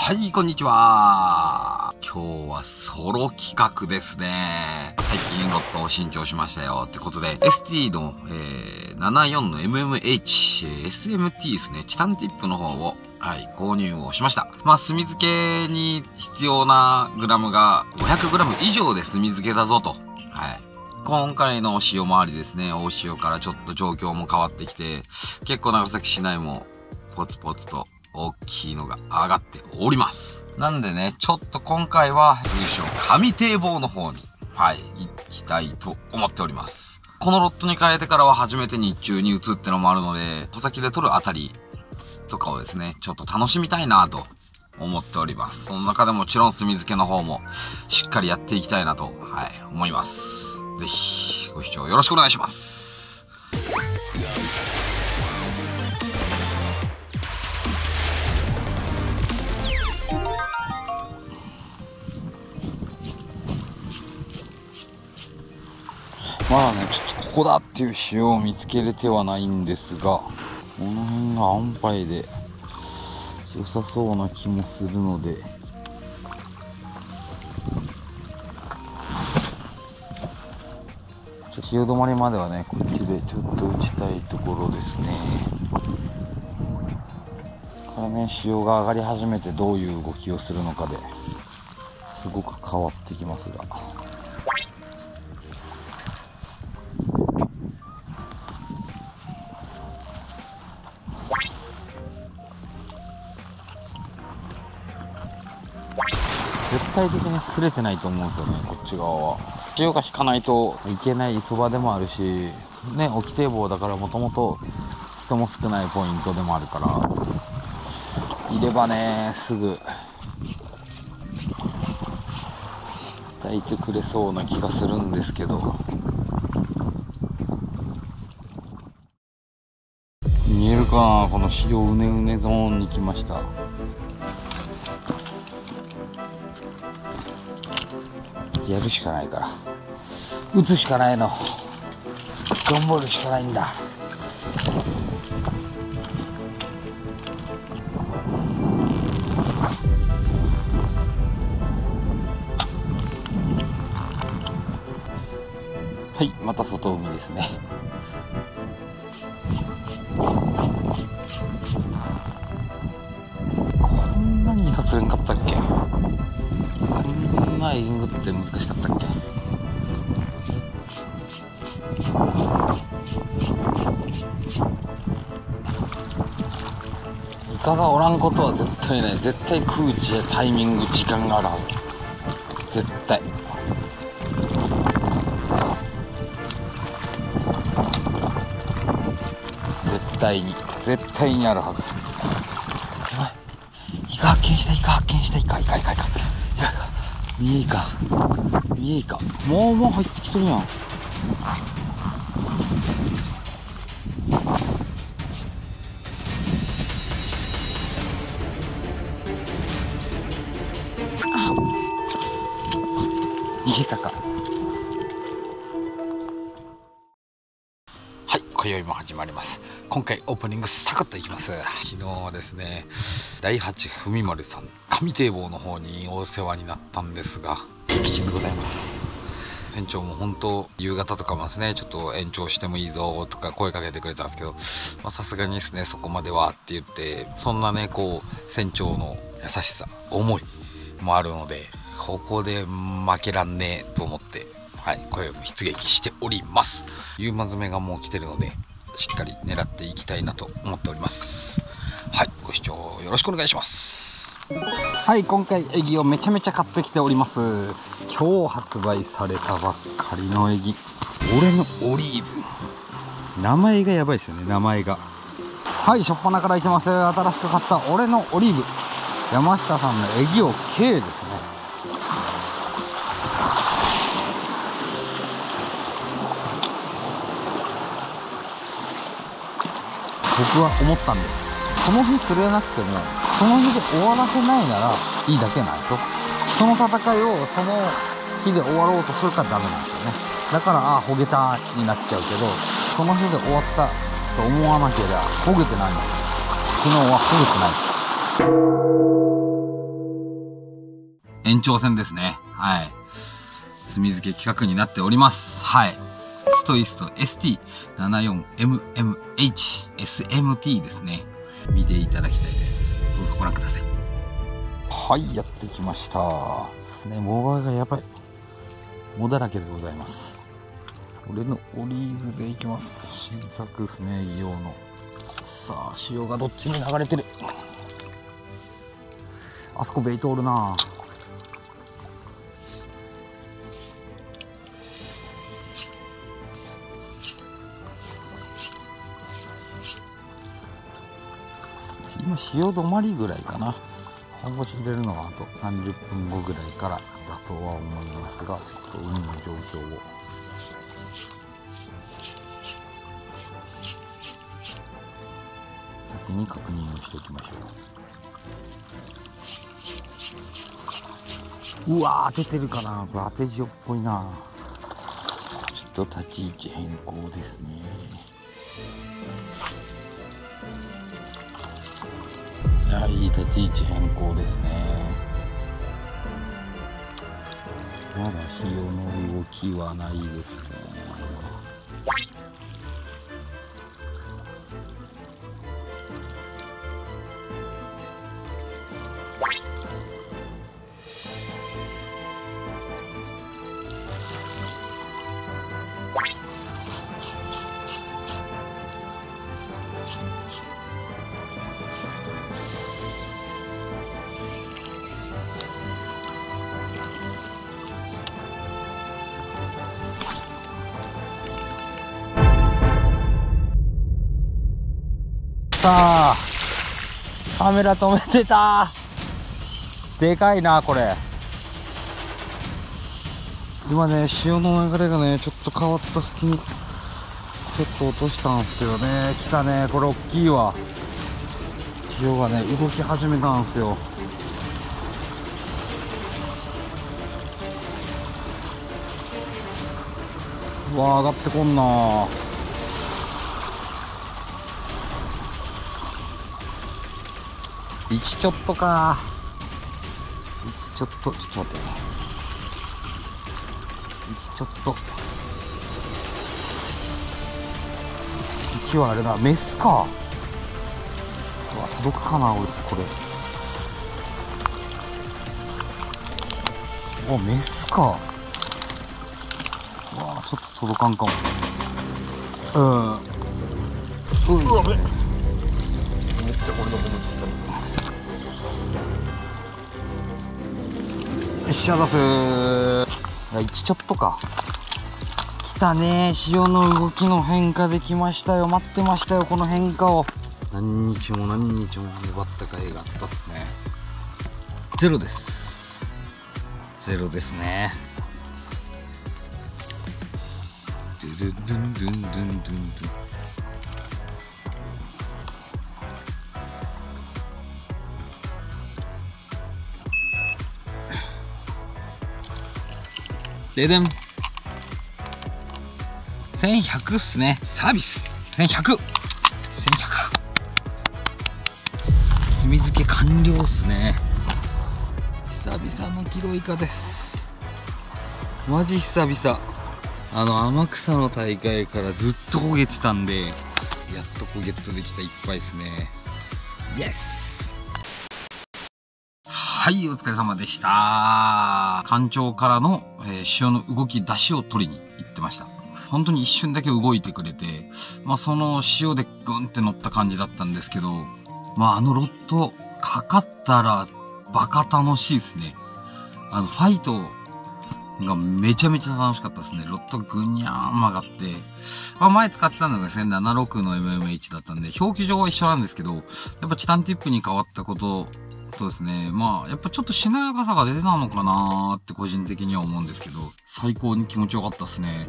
はい、こんにちは。今日はソロ企画ですね。最近ロットを新調しましたよ。ってことで、ST の、74の MMH、SMT ですね。チタンティップの方を、はい、購入をしました。まあ、炭漬けに必要なグラムが 500g 以上で炭漬けだぞと。はい。今回の潮回りですね。大潮からちょっと状況も変わってきて、結構長崎市内もポツポツと大きいのが上がっております。なんでね、ちょっと今回は通称上堤防の方に、はい、行きたいと思っております。このロットに変えてからは初めて日中に移ってのもあるので、穂先で撮るあたりとかをですね、ちょっと楽しみたいなと思っております。その中でもちろん炭漬けの方もしっかりやっていきたいなと、はい、思います。ぜひご視聴よろしくお願いします。まだね、ちょっとここだっていう潮を見つけれてはないんですが、この辺が安牌で良さそうな気もするので、潮止まりまではね、こっちでちょっと打ちたいところですね。からね、潮が上がり始めてどういう動きをするのかですごく変わってきますが。絶対的に擦れてないと思うんですよね、こっち側は。潮が引かないといけない磯場でもあるし、ね、沖堤防だからもともと人も少ないポイントでもあるから、いればね、すぐ抱いてくれそうな気がするんですけど。見えるかな、この潮うねうねゾーンに来ました。やるしかないから、打つしかないの、頑張るしかないんだ。はい、また外海ですね。こんなに釣れんかったっけ。こんなエイングって難しかったっけ。イカがおらんことは絶対ない。絶対空地やタイミング時間があるはず、絶対。絶対にあるはず。やばい、イカ発見した、イカ発見した、イカ見えいか、もう入ってきてるやん。逃げたか。はい、今宵も始まります。今回オープニングサクッといきます。昨日はですね、第8文丸さん上堤防の方にお世話になったんですが、激震でございます。店長も本当夕方とかもですね、ちょっと延長してもいいぞとか声かけてくれたんですけど、さすがにですね、そこまではって言って、そんなね、こう船長の優しさ、思いもあるので、ここで負けらんねえと思って、はい、声を出撃しております。夕間詰めがもう来てるので、しっかり狙っていきたいなと思っております。はい、ご視聴よろしくお願いします。はい、今回エギをめちゃめちゃ買ってきております。今日発売されたばっかりのエギ、俺のオリーブ。名前がやばいですよね、名前が。はい、初っ端からいきます。新しく買った俺のオリーブ、山下さんのエギを K ですね。僕は思ったんです。その日釣れなくてもその日で終わらせないならいいだけなんですよ。その戦いをその日で終わろうとするからダメなんですよね。だからほげたになっちゃうけど、その日で終わったと思わなければほげてないんですよ。昨日はほげてないです。 延長戦ですね。はい。墨付け企画になっております。はい。ストイスト ST74mmHSMT ですね。見ていただきたいです。どうぞご覧ください。はい、やってきました。ね、モバがやばい。藻だらけでございます。俺のオリーブでいきます。新作ですね、硫黄の。さあ、潮がどっちに流れてる。あそこベイトおるな。今潮止まりぐらいかな。本腰入れるのはあと30分後ぐらいからだとは思いますが、ちょっと海の状況を先に確認をしておきましょう。うわー、当ててるかな。これ当て塩っぽいな。ちょっと立ち位置変更ですね。いや、いい立ち位置変更ですね。まだ潮の動きはないですね。さあ、カメラ止めてた。でかいなこれ。今ね、潮の流れがねちょっと変わった隙にちょっと落としたんですけどね。来たね、これ大きいわ。潮がね動き始めたんですよ。うわー、上がってこんな。1ちょっとか。1ちょっと、ちょっと待ってね。1ちょっと。1はあれだ、メスか。うわ、届くかな、俺、これ。お、メスか。うわ、ちょっと届かんかも。うわ、めっちゃ俺のものよっしゃ、出すー。1ちょっとか。来たねー。潮の動きの変化できましたよ。待ってましたよ、この変化を。何日も何日も粘った甲斐があったっすね。ゼロです。ゼロですね。ドゥドゥドゥンドゥンドゥンドゥンドゥン。ででん。1100っすね。サービス。1100。墨付け完了っすね。久々のキロイカです。マジ久々。天草の大会からずっと焦げてたんで、やっとゲットできた一杯ですね。イエス。はい、お疲れ様でした。干潮からの、潮の動き出しを取りに行ってました。本当に一瞬だけ動いてくれて、その潮でグンって乗った感じだったんですけど、ロットかかったらバカ楽しいですね。ファイトがめちゃめちゃ楽しかったですね。ロットぐにゃーん曲がって、前使ってたのがですね、76の MMH だったんで、表記上は一緒なんですけど、やっぱチタンティップに変わったことそうですね。やっぱちょっとしなやかさが出てたのかなーって個人的には思うんですけど、最高に気持ちよかったですね。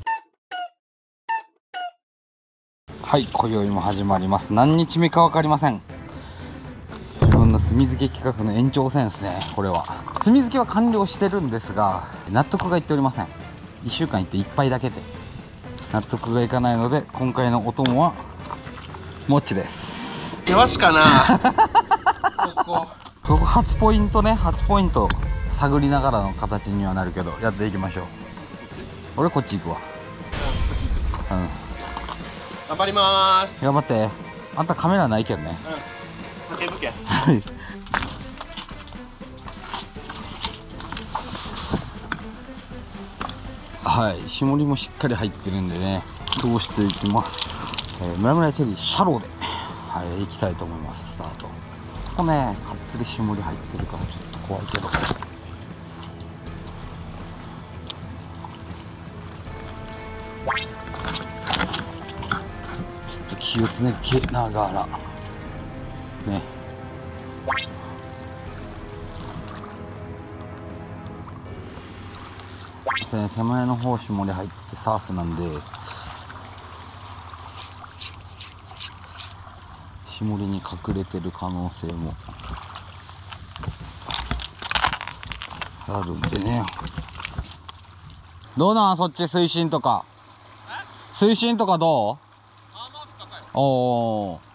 はい、今宵も始まります。何日目か分かりません。自分の墨付け企画の延長戦ですね、これは。墨付けは完了してるんですが、納得がいっておりません。1週間行って1杯だけで。納得がいかないので、今回のお供は、もっちです。 よしかなここ初ポイントね、初ポイント。 探りながらの形にはなるけど、やっていきましょう。俺こっち行くわ。うん、 頑張りまーす。 頑張って。あんたカメラないけどね。 うん、竹武家。 はい、霜りもしっかり入ってるんでね、どうしていきます。ムラムラチェリーシャローで、はい、行きたいと思います。スタート。ここね、かっつり霜り入ってるからちょっと怖いけど。ちょっと気をつけながらね。手前の方霜り入っててサーフなんで、霜りに隠れてる可能性もあるんでね。どうなんそっち、水深とか。水深とかどう？おお。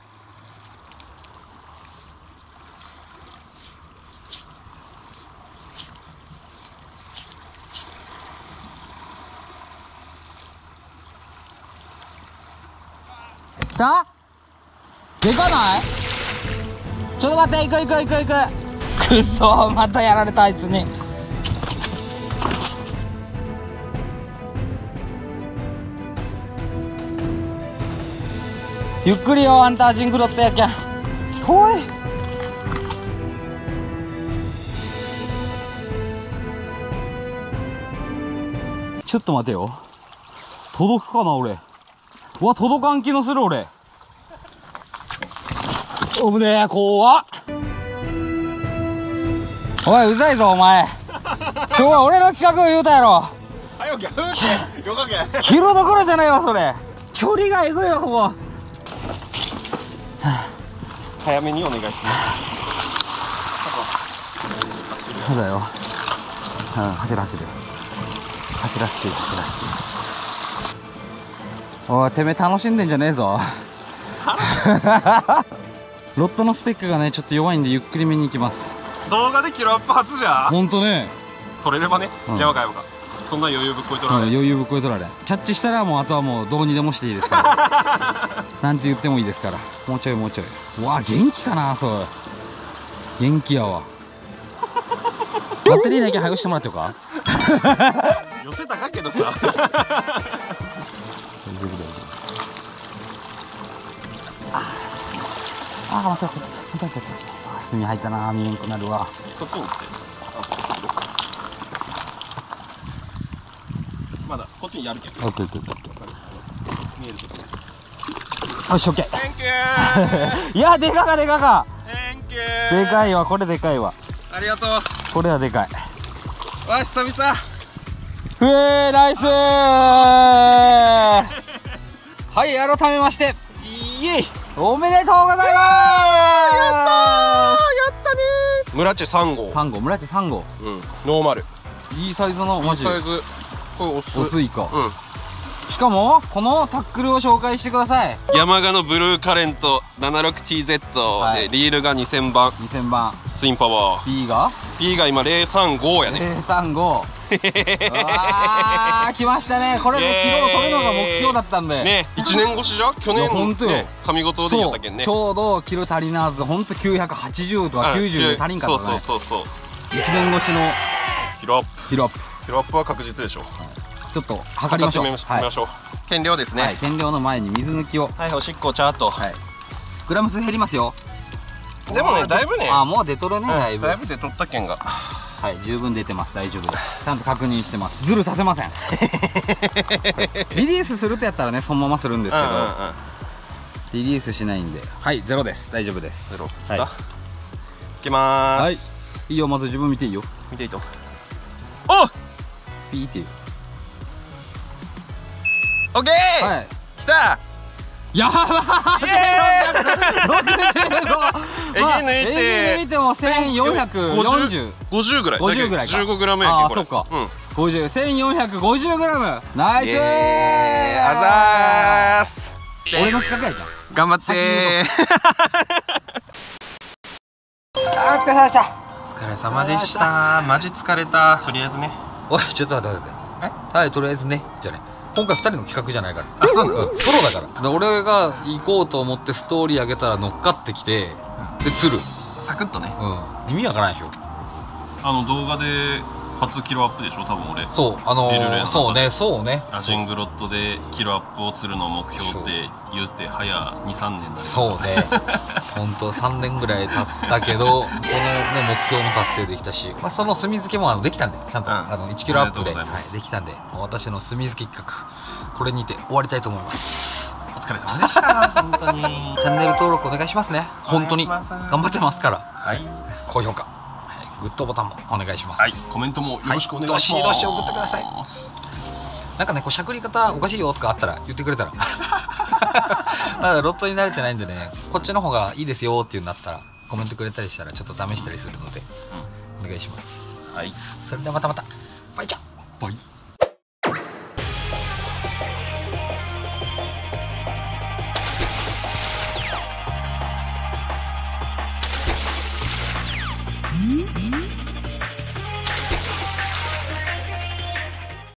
来た？でかない？ちょっと待って、行く。くそ、またやられたあいつに。ゆっくりよ、あんたジングロってやけん。遠い。ちょっと待てよ。届くかな俺。うわ、届かん気のする俺。おぶねえ、怖っ。おい、うざいぞお前。今日は俺の企画を言うたやろ。 はよ、逆よかけ。 キロどころじゃないわそれ。距離がエグいよここ。 早めにお願いします。 そうだよ。走らせて。おい、てめえ楽しんでんじゃねえぞ。ロッドのスペックがねちょっと弱いんでゆっくりめに行きます。 動画でキロアップ初じゃん。 ほんとね。 取れればね、山か。そんな余裕ぶっこいとられ。 余裕ぶっこいとられ。キャッチしたらもうあとはもうどうにでもしていいですから。なんて言ってもいいですから。もうちょい。うわ、元気かなそう。元気やわ。バッテリーだけ早くしてもらってよか。 寄せたかけどさ。大丈夫。 待って。墨入ったな、見えんくなるわ。 こっちに行って。まだこっちにやるけど。 オッケー。 見えるとこ。 よし、オッケー。 Thank you。 いや、でかか。 Thank you。 でかいわ、これでかいわ。 ありがとう。 これはでかい。 わ、久々。 ナイスー。はい、改めまして。 イエイ。 おめでとうございます。やったねー。 村地3号。 村地3号。 うん。ノーマル。 いいサイズのマジ。 いいサイズ。これオス。 オスイカ。 うん。 しかもこのタックルを紹介してください。 ヤマガのブルーカレント 76TZ でリールが2000番。ツインパワー。P が今035やね。 035。あー、来ましたね。これでキロを取るのが目標だったんでね。1 年越しじゃ去年ね、 上五島でやったけんね。 ちょうどキロ足りなず、ほんと980とか90で足りんかったね。 そう 1年越しのキロアップ。キロアップは確実でしょ。 ちょっと測りましょう。 減量ですね。 減量の前に水抜きを。 はい、おしっこちゃっと。 グラム数減りますよ。 でもね、だいぶね。 もう出とるね。だいぶ出とったけんが。 はい、十分出てます。大丈夫です。ちゃんと確認してます。ズルさせません。リリースするとやったらね、そのままするんですけど、リリースしないんで、はい、ゼロです。大丈夫です。 ゼロ。いきまーす。 いいよ、まず自分見ていいよ。 見ていいと。おっ、 ピーっていう。 オッケー。はい、来た。 やばー。 えぎ抜いても1440。 50ぐらい。 50ぐらいか。 15グラムやけんこれ。 そっか。 50、1450グラム。ナイスー。 あざーす。 俺の企画やじゃん。 頑張ってー。 お疲れ様でした。 お疲疲れ様でした。マジ疲れた。とりあえずね。 おいちょっと待って待ってはいとりあえずねじゃあね今回2人の企画じゃないからあそうなの、 ソロだから俺が行こうと思ってストーリー上げたら乗っかってきてで釣るサクッとね。 意味わからないでしょ。 動画で初キロアップでしょ多分俺。 そうそうねアジングロットでキロアップを釣るの目標って言って早2、3年だね。 そうね本当3年ぐらい経ったけどこのね目標も達成できたし、その墨付けもできたんでちゃんと1キロアップでできたんで私の墨付け企画これにて終わりたいと思います。 お疲れ様でした本当に。 チャンネル登録お願いしますね。本当に頑張ってますから。 はい、 高評価、グッドボタンもお願いします。 はい、コメントもよろしくお願いします。 どしどし送ってください。なんかねしゃくり方おかしいよとかあったら言ってくれたらまだロットに慣れてないんでねこっちの方がいいですよっていうんだったらコメントくれたりしたらちょっと試したりするので、お願いします。 はい、 それではまたバイチャバイ。 Mm-hmm.